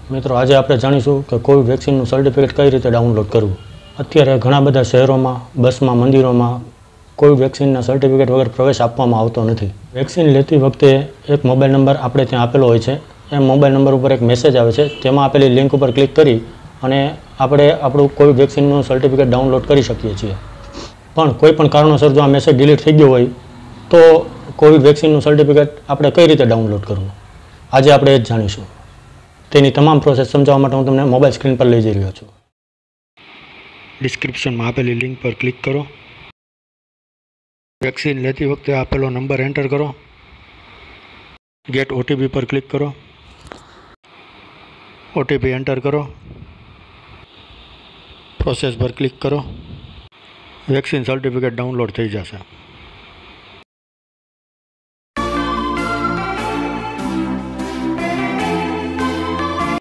મિત્રો આજે આપણે જાણીશું કે કોવિડ વેક્સિનનું સર્ટિફિકેટ કઈ રીતે ડાઉનલોડ કરવું। અત્યારે ઘણા બધા શહેરોમાં, બસમાં, મંદિરોમાં કોવિડ વેક્સિનના સર્ટિફિકેટ વગર પ્રવેશ આપવામાં આવતો નથી। વેક્સિન લેતી વખતે એક મોબાઈલ નંબર આપણે ત્યાં આપેલો હોય છે। એ મોબાઈલ નંબર ઉપર એક મેસેજ આવે છે, તેમાં આપેલી લિંક ઉપર ક્લિક કરી અને આપણે આપણું કોવિડ વેક્સિનનું સર્ટિફિકેટ ડાઉનલોડ કરી શકીએ છીએ। પણ કોઈ પણ કારણોસર જો આ મેસેજ ડિલીટ થઈ ગયો હોય તો કોવિડ વેક્સિનનું સર્ટિફિકેટ આપણે કઈ રીતે ડાઉનલોડ કરવું, આજે આપણે એ જ જાણીશું। તેની તમામ પ્રોસેસ સમજાવવા માટે હું તમને મોબાઈલ સ્ક્રીન પર લઈ જઈ રહ્યો છું। ડિસ્ક્રિપ્શનમાં આપેલી લિંક પર ક્લિક કરો। વેક્સિન લેતી વખતે આપેલો નંબર એન્ટર કરો। ગેટ ઓટીપી પર ક્લિક કરો। ઓટીપી એન્ટર કરો। પ્રોસેસ પર ક્લિક કરો। વેક્સિન સર્ટિફિકેટ ડાઉનલોડ થઈ જશે।